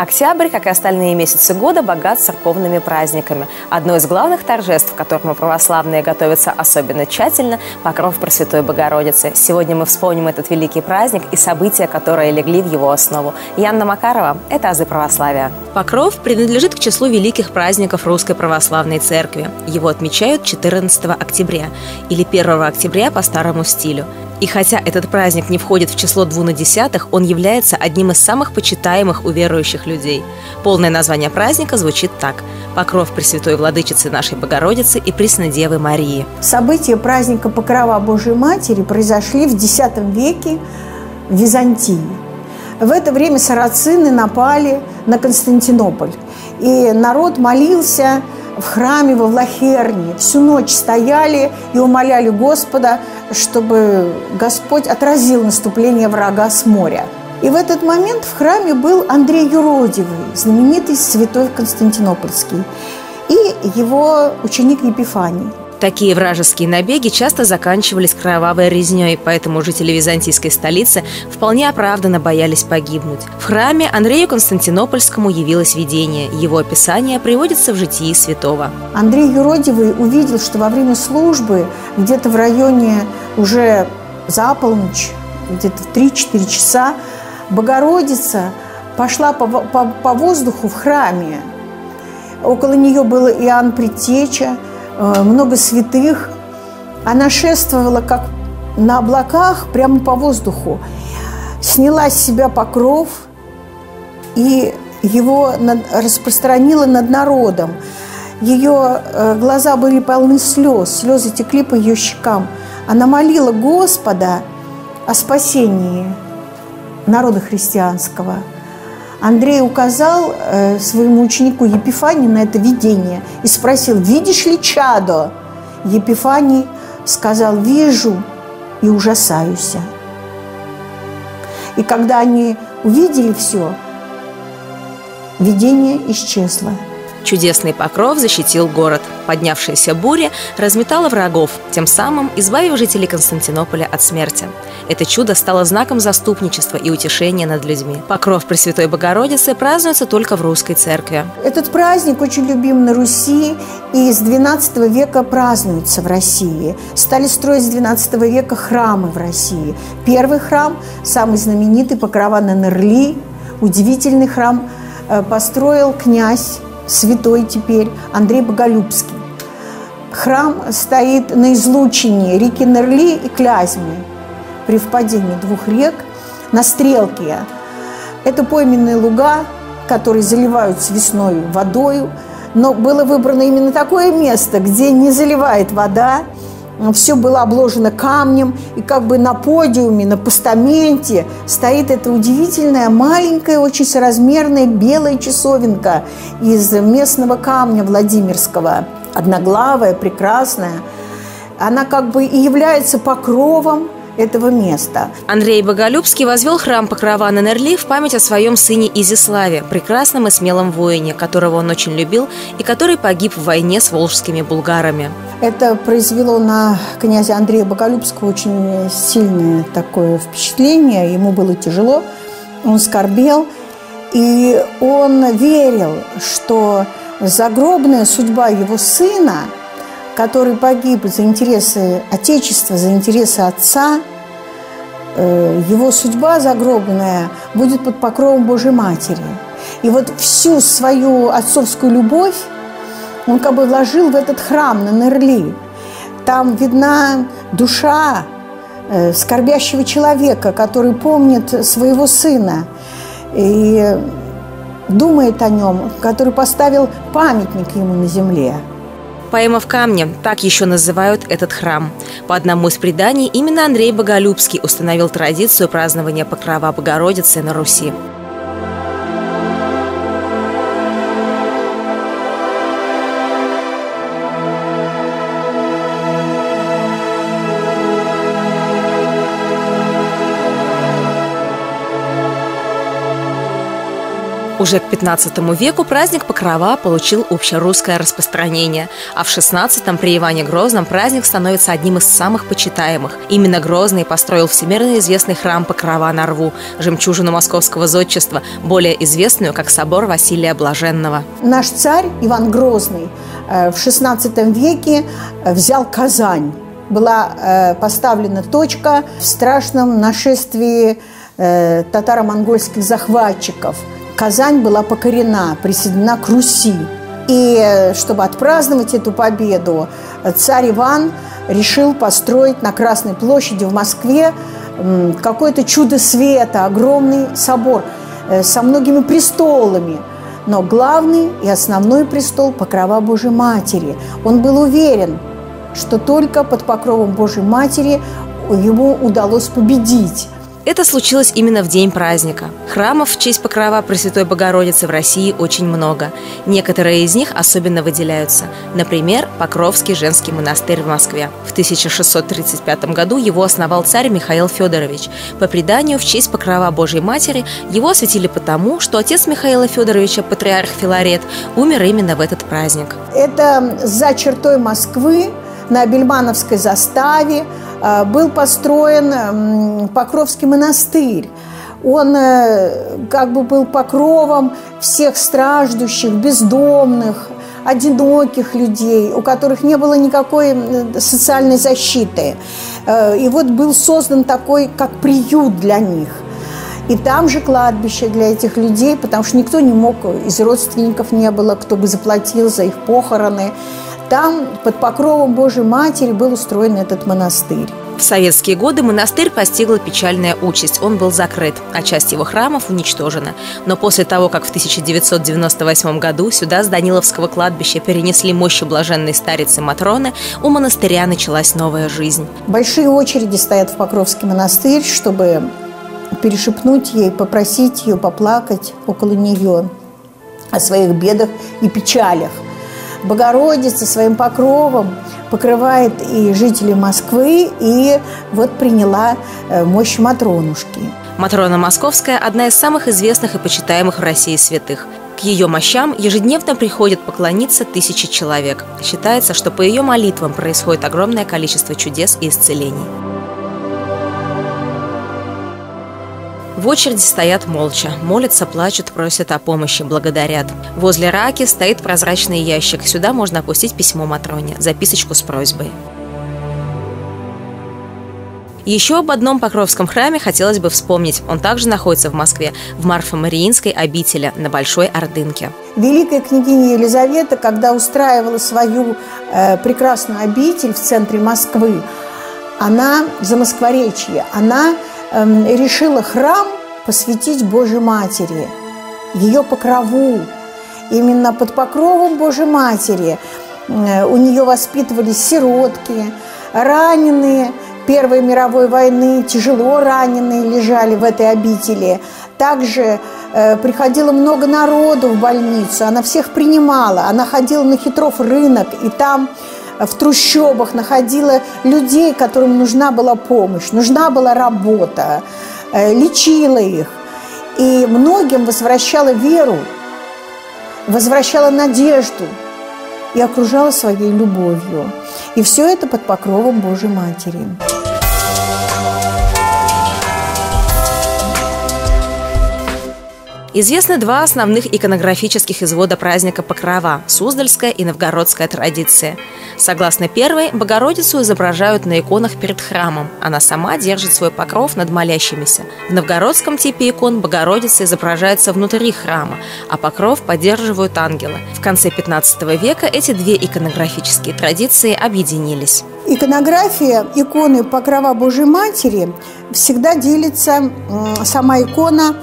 Октябрь, как и остальные месяцы года, богат церковными праздниками. Одно из главных торжеств, к которому православные готовятся особенно тщательно – Покров Пресвятой Богородицы. Сегодня мы вспомним этот великий праздник и события, которые легли в его основу. Янна Макарова – это «Азы православия». Покров принадлежит к числу великих праздников Русской Православной Церкви. Его отмечают 14 октября или 1 октября по старому стилю. И хотя этот праздник не входит в число двунадесятых, он является одним из самых почитаемых у верующих людей. Полное название праздника звучит так: «Покров Пресвятой Владычицы нашей Богородицы и Преснодевы Марии». События праздника Покрова Божией Матери произошли в X веке в Византии. В это время сарацины напали на Константинополь, и народ молился в храме во Влахерне. Всю ночь стояли и умоляли Господа, чтобы Господь отразил наступление врага с моря. И в этот момент в храме был Андрей Юродивый, знаменитый святой Константинопольский, и его ученик Епифаний. Такие вражеские набеги часто заканчивались кровавой резней, поэтому жители византийской столицы вполне оправданно боялись погибнуть. В храме Андрею Константинопольскому явилось видение. Его описание приводится в житии святого. Андрей Юродивый увидел, что во время службы, где-то в районе уже за полночь, где-то в 3-4 часа, Богородица пошла по воздуху в храме. Около нее был Иоанн Предтеча, много святых. Она шествовала как на облаках прямо по воздуху, сняла с себя покров и его распространила над народом. Ее глаза были полны слез, слезы текли по ее щекам. Она молила Господа о спасении народа христианского. Андрей указал своему ученику Епифанию на это видение и спросил: «Видишь ли чадо?» Епифаний сказал: «Вижу и ужасаюсь». И когда они увидели все, видение исчезло. Чудесный покров защитил город. Поднявшаяся буря разметала врагов, тем самым избавив жителей Константинополя от смерти. Это чудо стало знаком заступничества и утешения над людьми. Покров Пресвятой Богородицы празднуется только в русской церкви. Этот праздник очень любим на Руси и с XII века празднуется в России. Стали строить с XII века храмы в России. Первый храм, самый знаменитый, Покрова на Нерли, удивительный храм, построил князь, святой теперь, Андрей Боголюбский. Храм стоит на излучине реки Нерли и Клязьмы, при впадении двух рек, на стрелке. Это пойменные луга, которые заливаются весной водою, но было выбрано именно такое место, где не заливает вода. Все было обложено камнем, и как бы на подиуме, на постаменте стоит эта удивительная, маленькая, очень соразмерная белая часовенка из местного камня Владимирского, одноглавая, прекрасная. Она как бы и является покровом этого места. Андрей Боголюбский возвел храм Покрова на Нерли в память о своем сыне Изяславе, прекрасном и смелом воине, которого он очень любил и который погиб в войне с волжскими булгарами. Это произвело на князя Андрея Боголюбского очень сильное такое впечатление. Ему было тяжело, он скорбел, и он верил, что загробная судьба его сына, который погиб за интересы Отечества, за интересы отца, его судьба загробная будет под покровом Божьей Матери. И вот всю свою отцовскую любовь он как бы вложил в этот храм на Нерли. Там видна душа скорбящего человека, который помнит своего сына и думает о нем, который поставил памятник ему на земле. Поэма в камне – так еще называют этот храм. По одному из преданий, именно Андрей Боголюбский установил традицию празднования Покрова Богородицы на Руси. Уже к XV веку праздник Покрова получил общерусское распространение, а в XVI при Иване Грозном праздник становится одним из самых почитаемых. Именно Грозный построил всемирно известный храм Покрова на Рву, жемчужину московского зодчества, более известную как собор Василия Блаженного. Наш царь Иван Грозный в XVI веке взял Казань. Была поставлена точка в страшном нашествии татаро-монгольских захватчиков. Казань была покорена, присоединена к Руси. И чтобы отпраздновать эту победу, царь Иван решил построить на Красной площади в Москве какое-то чудо света, огромный собор со многими престолами. Но главный и основной престол – Покрова Божией Матери. Он был уверен, что только под покровом Божией Матери ему удалось победить. Это случилось именно в день праздника. Храмов в честь Покрова Пресвятой Богородицы в России очень много. Некоторые из них особенно выделяются. Например, Покровский женский монастырь в Москве. В 1635 году его основал царь Михаил Федорович. По преданию, в честь Покрова Божией Матери его осветили потому, что отец Михаила Федоровича, патриарх Филарет, умер именно в этот праздник. Это за чертой Москвы, на Бельмановской заставе, был построен Покровский монастырь. Он как бы был покровом всех страждущих, бездомных, одиноких людей, у которых не было никакой социальной защиты. И вот был создан такой, как приют для них. И там же кладбище для этих людей, потому что никто не мог, из родственников не было, кто бы заплатил за их похороны. Там под покровом Божией Матери был устроен этот монастырь. В советские годы монастырь постигла печальная участь. Он был закрыт, а часть его храмов уничтожена. Но после того, как в 1998 году сюда с Даниловского кладбища перенесли мощи блаженной старицы Матроны, у монастыря началась новая жизнь. Большие очереди стоят в Покровский монастырь, чтобы перешепнуть ей, попросить ее поплакать около нее о своих бедах и печалях. Богородица своим покровом покрывает и жителей Москвы, и вот приняла мощь Матронушки. Матрона Московская – одна из самых известных и почитаемых в России святых. К ее мощам ежедневно приходят поклониться тысячи человек. Считается, что по ее молитвам происходит огромное количество чудес и исцелений. В очереди стоят молча, молятся, плачут, просят о помощи, благодарят. Возле раки стоит прозрачный ящик. Сюда можно опустить письмо Матроне, записочку с просьбой. Еще об одном Покровском храме хотелось бы вспомнить. Он также находится в Москве, в Марфо-Мариинской обители на Большой Ордынке. Великая княгиня Елизавета, когда устраивала свою прекрасную обитель в центре Москвы, она, Замоскворечье, она решила храм посвятить Божьей Матери, ее покрову. Именно под покровом Божьей Матери у нее воспитывались сиротки, раненые Первой мировой войны, тяжело раненые лежали в этой обители. Также приходило много народу в больницу, она всех принимала. Она ходила на Хитров рынок, и там в трущобах находила людей, которым нужна была помощь, нужна была работа, лечила их. И многим возвращала веру, возвращала надежду и окружала своей любовью. И все это под покровом Божьей Матери. Известны два основных иконографических извода праздника Покрова – Суздальская и Новгородская традиция. Согласно первой, Богородицу изображают на иконах перед храмом. Она сама держит свой покров над молящимися. В новгородском типе икон Богородица изображается внутри храма, а покров поддерживают ангелы. В конце XV века эти две иконографические традиции объединились. Иконография иконы Покрова Божьей Матери всегда делится, сама икона,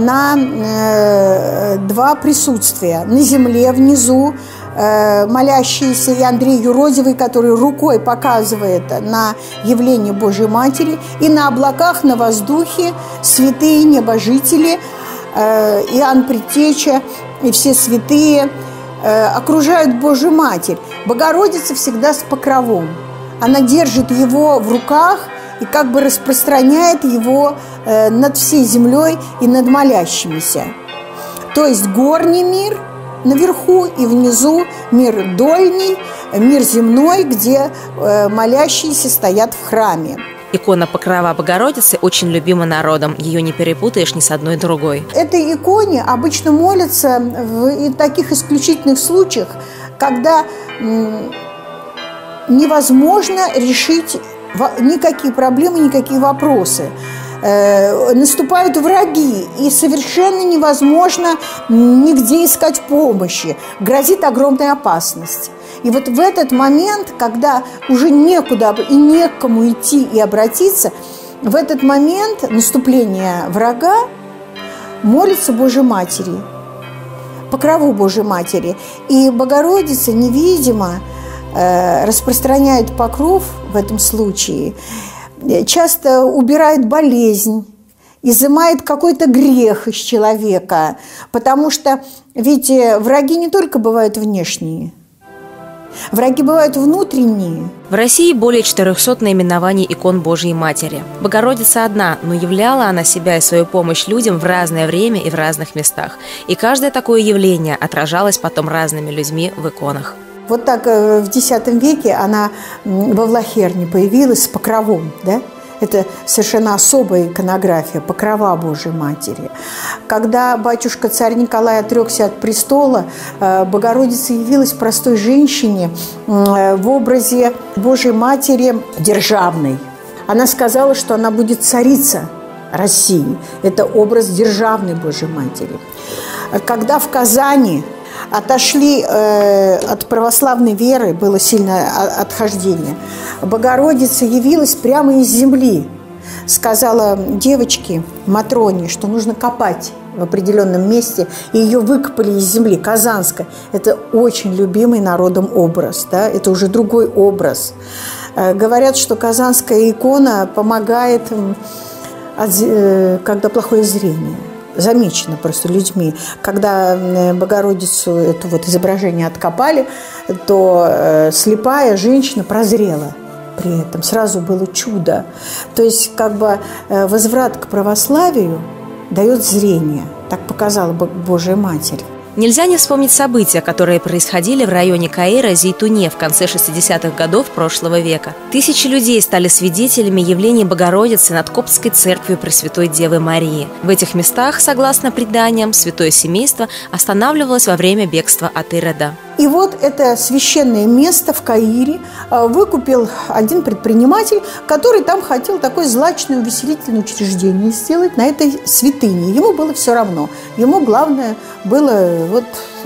на два присутствия. На земле внизу молящийся и Андрей Юродивый, который рукой показывает на явление Божьей Матери, и на облаках, на воздухе святые небожители, Иоанн Предтеча и все святые окружают Божью Матерь. Богородица всегда с покровом. Она держит его в руках и как бы распространяет его над всей землей и над молящимися. То есть горний мир наверху и внизу мир дольний, мир земной, где молящиеся стоят в храме. Икона Покрова Богородицы очень любима народом. Ее не перепутаешь ни с одной другой. Этой иконе обычно молятся в таких исключительных случаях, когда невозможно решить никакие проблемы, никакие вопросы. Наступают враги, и совершенно невозможно нигде искать помощи. Грозит огромная опасность. И вот в этот момент, когда уже некуда и некому идти и обратиться, в этот момент наступления врага молится Божьей Матери, Покрову Божьей Матери. И Богородица невидимо распространяет покров в этом случае, часто убирает болезнь, изымает какой-то грех из человека, потому что ведь враги не только бывают внешние, враги бывают внутренние. В России более 400 наименований икон Божьей Матери. Богородица одна, но являла она себя и свою помощь людям в разное время и в разных местах. И каждое такое явление отражалось потом разными людьми в иконах. Вот так в X веке она во Влахерне появилась с покровом, да? Это совершенно особая иконография, покрова Божьей Матери. Когда батюшка-царь Николай отрекся от престола, Богородица явилась простой женщине в образе Божьей Матери державной. Она сказала, что она будет царица России. Это образ державной Божьей Матери. Когда в Казани отошли от православной веры, было сильное отхождение, Богородица явилась прямо из земли. Сказала девочке Матроне, что нужно копать в определенном месте, и ее выкопали из земли. Казанская. Это очень любимый народом образ, да? Это уже другой образ. Говорят, что казанская икона помогает, когда плохое зрение. Замечено просто людьми. Когда Богородицу, это вот изображение откопали, то слепая женщина прозрела при этом. Сразу было чудо. То есть как бы возврат к православию дает зрение. Так показала Божья Матерь. Нельзя не вспомнить события, которые происходили в районе Каира, Зейтуне в конце 60-х годов прошлого века. Тысячи людей стали свидетелями явления Богородицы над Коптской церковью Пресвятой Девы Марии. В этих местах, согласно преданиям, святое семейство останавливалось во время бегства от Ирода. И вот это священное место в Каире выкупил один предприниматель, который там хотел такое злачное увеселительное учреждение сделать на этой святыне. Ему было все равно. Ему главное было вот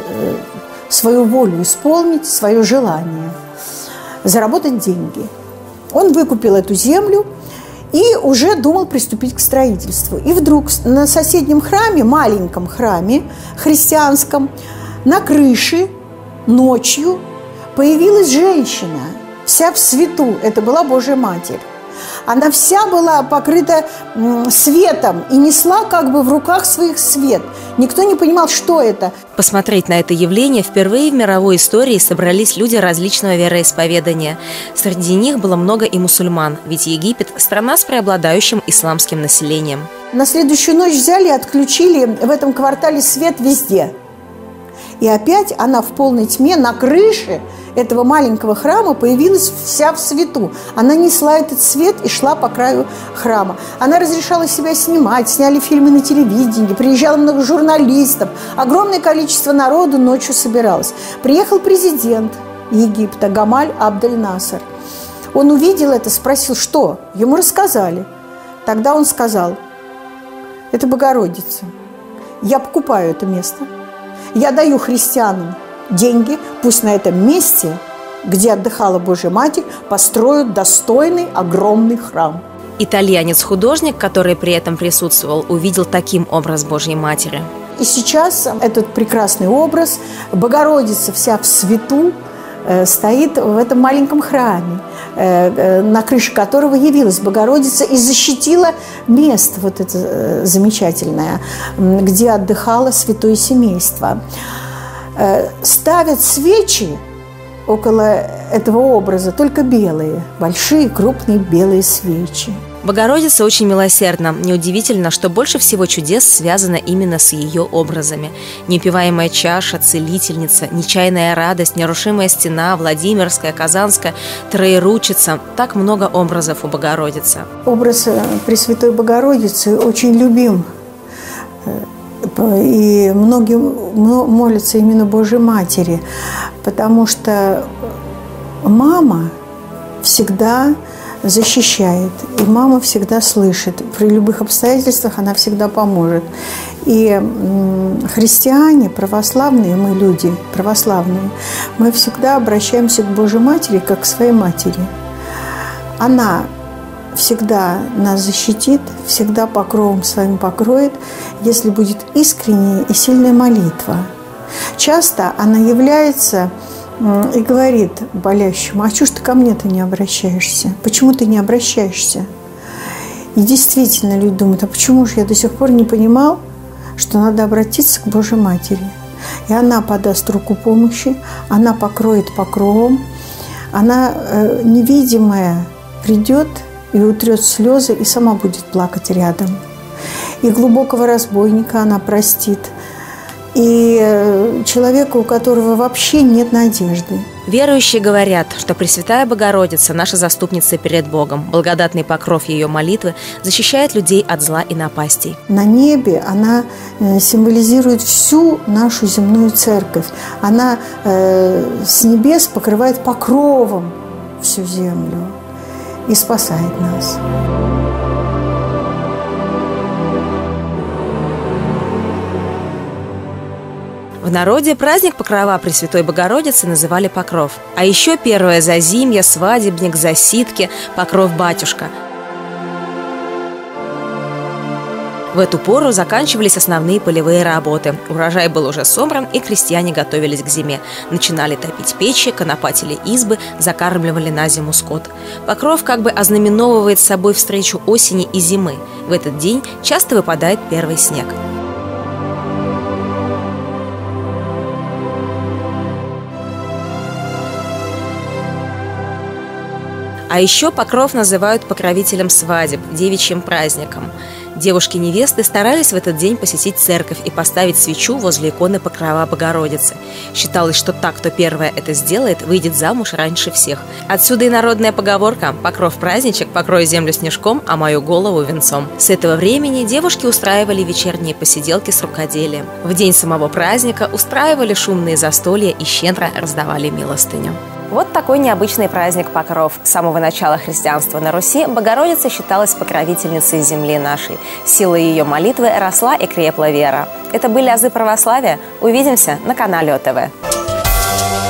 свою волю исполнить, свое желание, заработать деньги. Он выкупил эту землю и уже думал приступить к строительству. И вдруг на соседнем храме, маленьком храме христианском, на крыше ночью появилась женщина, вся в свету. Это была Божья Матерь. Она вся была покрыта светом и несла как бы в руках своих свет. Никто не понимал, что это. Посмотреть на это явление впервые в мировой истории собрались люди различного вероисповедания. Среди них было много и мусульман, ведь Египет – страна с преобладающим исламским населением. На следующую ночь взяли и отключили в этом квартале свет везде. И опять она в полной тьме на крыше этого маленького храма появилась вся в свету. Она несла этот свет и шла по краю храма. Она разрешала себя снимать, сняли фильмы на телевидении, приезжало много журналистов. Огромное количество народу ночью собиралось. Приехал президент Египта Гамаль Абдель-Насер. Он увидел это, спросил, что? Ему рассказали. Тогда он сказал: это Богородица. Я покупаю это место. Я даю христианам деньги, пусть на этом месте, где отдыхала Божья Матерь, построят достойный огромный храм. Итальянец-художник, который при этом присутствовал, увидел таким образ Божьей Матери. И сейчас этот прекрасный образ, Богородица вся в свету, стоит в этом маленьком храме, на крыше которого явилась Богородица и защитила место вот это замечательное, где отдыхало святое семейство. Ставят свечи около этого образа только белые, большие, крупные белые свечи. Богородица очень милосердна. Неудивительно, что больше всего чудес связано именно с ее образами. Неупиваемая чаша, целительница, нечаянная радость, нерушимая стена, Владимирская, Казанская, Троеручица. Так много образов у Богородицы. Образ Пресвятой Богородицы очень любим. И многие молятся именно Божьей Матери, потому что мама всегда защищает, и мама всегда слышит. При любых обстоятельствах она всегда поможет. И христиане, православные, мы люди православные, мы всегда обращаемся к Божьей Матери как к своей матери. Она всегда нас защитит, всегда покровом своим покроет, если будет искренняя и сильная молитва. Часто она является и говорит болящему: а чего ж ты ко мне-то не обращаешься? Почему ты не обращаешься? И действительно люди думают: а почему же я до сих пор не понимал, что надо обратиться к Божьей Матери? И она подаст руку помощи, она покроет покровом, она невидимая придет и утрет слезы, и сама будет плакать рядом. И глубокого разбойника она простит, и человека, у которого вообще нет надежды. Верующие говорят, что Пресвятая Богородица – наша заступница перед Богом. Благодатный покров ее молитвы защищает людей от зла и напастей. На небе она символизирует всю нашу земную церковь. Она с небес покрывает покровом всю землю и спасает нас. В народе праздник Покрова Пресвятой Богородицы называли Покров. А еще первое зазимье, свадебник, засидки, Покров батюшка. В эту пору заканчивались основные полевые работы. Урожай был уже собран, и крестьяне готовились к зиме. Начинали топить печи, конопатили избы, закармливали на зиму скот. Покров как бы ознаменовывает собой встречу осени и зимы. В этот день часто выпадает первый снег. А еще Покров называют покровителем свадеб, девичьим праздником. Девушки-невесты старались в этот день посетить церковь и поставить свечу возле иконы Покрова Богородицы. Считалось, что та, кто первая это сделает, выйдет замуж раньше всех. Отсюда и народная поговорка: «Покров праздничек, покрой землю снежком, а мою голову венцом». С этого времени девушки устраивали вечерние посиделки с рукоделием. В день самого праздника устраивали шумные застолья и щедро раздавали милостыню. Вот такой необычный праздник Покров. С самого начала христианства на Руси Богородица считалась покровительницей земли нашей. Силой ее молитвы росла и крепла вера. Это были азы православия. Увидимся на канале ОТВ.